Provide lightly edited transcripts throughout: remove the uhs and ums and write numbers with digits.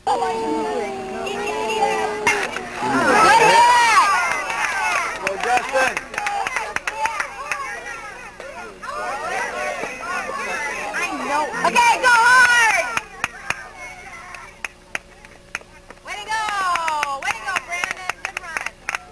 Go, Justin. Okay, go hard! Way to go! Way to go, Brandon. Good run.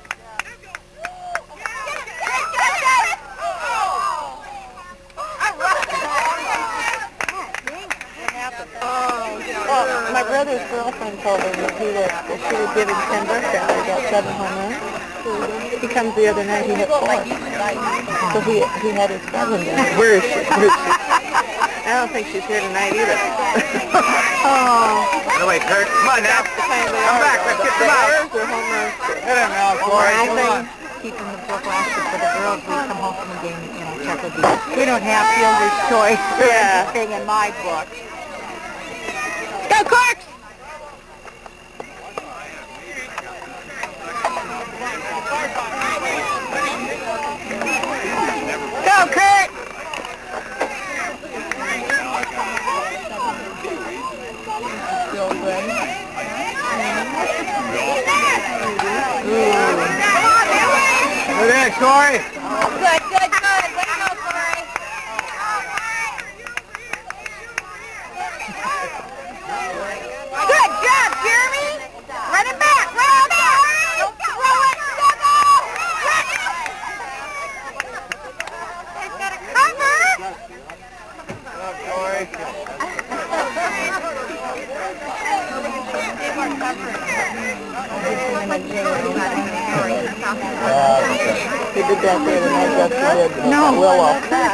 Well, my brother's girlfriend told him that she would give him 10 birthdays. He got 7 home runs. He comes the other night, he hit 4. So he had his 7 there. Where is she? I don't think she's here tonight either. No, wait, Kurt. Come on now. Come back. Let's get them out. Their home runs. Hit him now, Corey. Come on. Keeping the book lasted for the girls. We come home from the game and check with these. We don't have Fielder's Choice or anything in my book. Go, Clarks! Go, Kurt! Good in, Corey. Good, good, good. Way to go, Corey. Good job, Jeremy. Run it back. Run it back. Don't throw it. Go, go. Run it. He's got a cover. Good job, Corey. He did that the other night, Justin did. No. Willow.